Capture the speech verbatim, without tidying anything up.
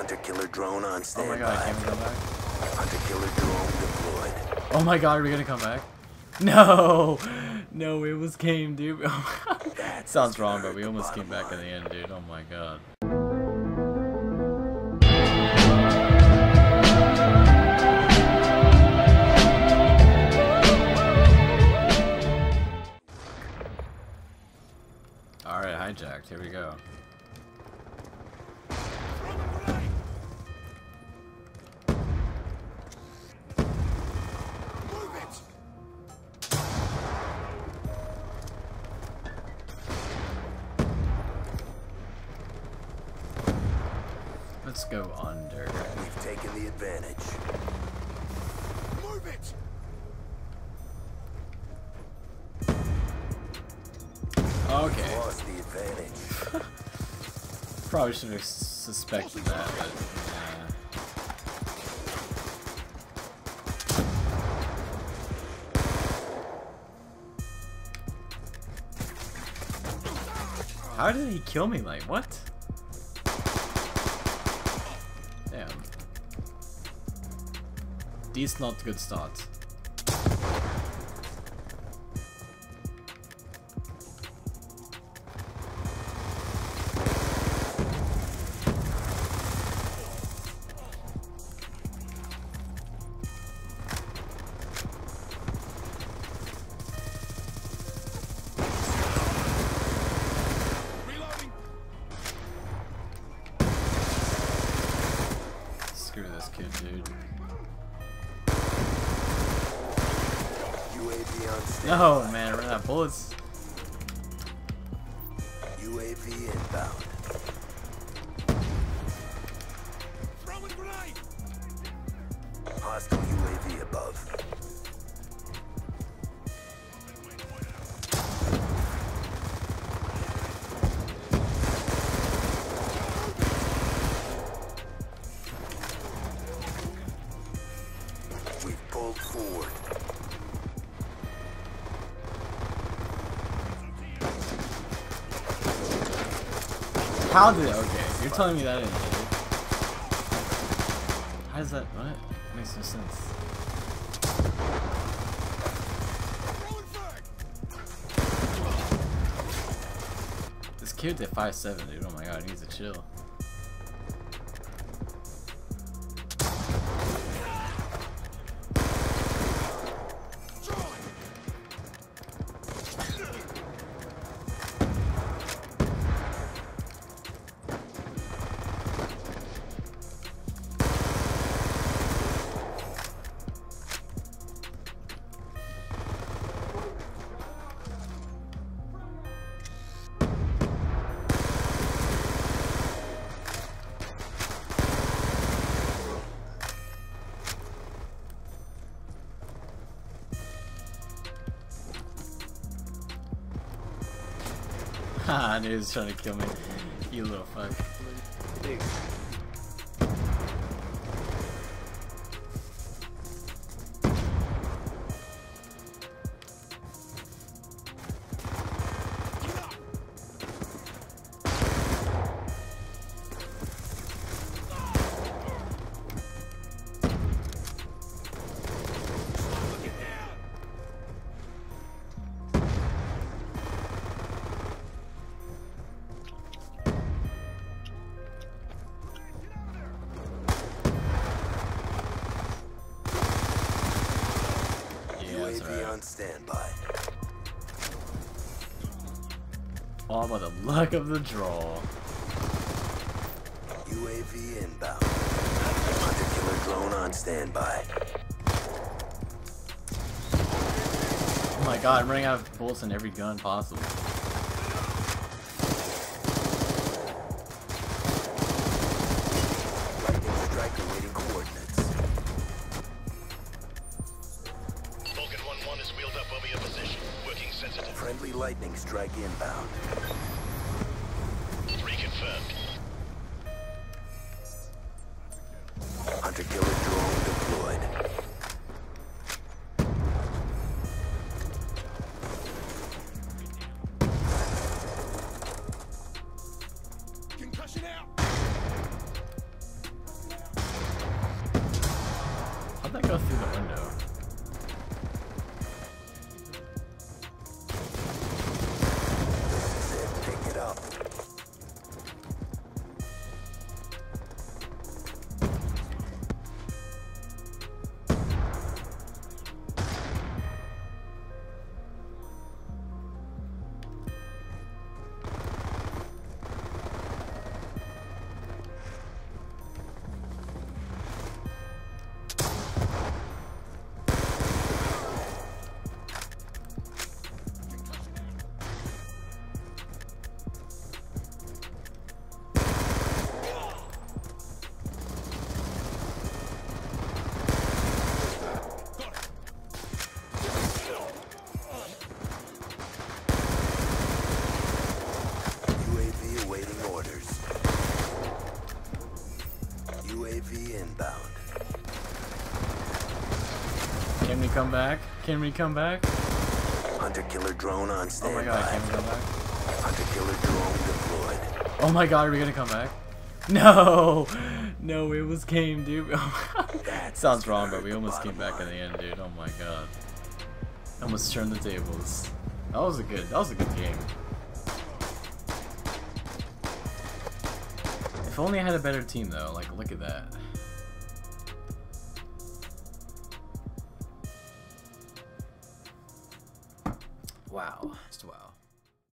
Hunter killer drone on standby. Oh my god, can we come back? Hunter killer drone deployed. Oh my god, are we gonna come back? No! No, we almost came, dude. Sounds wrong, but we almost came back in the end, dude. Oh my god. Alright, hijacked. Here we go. Let's go under. We've taken the advantage. Move it. Okay. Lost the advantage. Probably should have suspected that, but yeah. How did he kill me? Like what? Damn. These not good start. Screw this kid, dude. U A V on standby. No, man, run out of bullets. U A V inbound. Throwing grenade. Hostile U A V above. We've pulled forward. How did it? Okay, you're telling me that didn't hit it. How does that? What? Makes no sense. This kid did five seven, dude. Oh my god, he needs to chill. Haha, dude, he's trying to kill me. You little fuck. U A V on standby. All by the luck of the draw. U A V inbound. Hunter killer drone on standby. Oh my god, I'm running out of bullets in every gun possible. Lightning strike awaiting coordinates. Vulcan one one is wheeled up over your position. Working sensitive. Friendly lightning strike inbound. Reconfirmed. Hunter killer drone deployed. Concussion out. How'd that go through the window? This is it. Pick it up. U A V inbound. Can we come back? Can we come back? Hunter killer drone on Oh standby. my god, can we come back? Hunter killer drone deployed. Oh my god, are we gonna come back? No! No, it was game, dude. Sounds wrong, but we almost came back in the end, dude. Oh my god. Almost turned the tables. That was a good, that was a good game. If only I had a better team though, like look at that. Wow.